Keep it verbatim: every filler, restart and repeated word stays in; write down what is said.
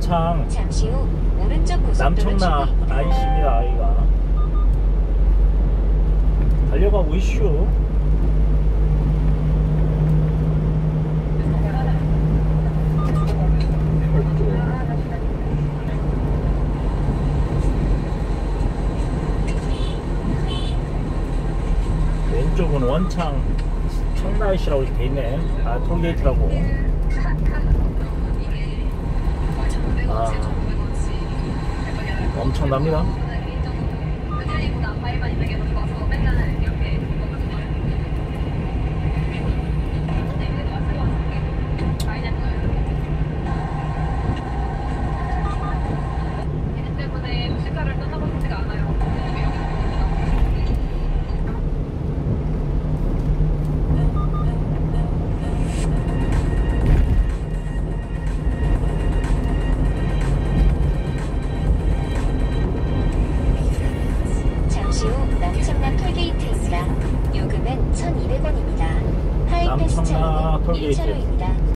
원창 잠시 후 오른쪽 고속도로 남청라 출구입니다. 아이씨입니다. 아이가 달려가고 이슈. 왼쪽은 원창 청라이시라고 이렇게 돼있네. 아, 톨게이트라고. 아, 엄청납니다. 잠시 후 남청라 톨게이트입니다. 요금은 천이백 원입니다. 하이패스 남청라 차로는 톨게이트. 일 차로입니다.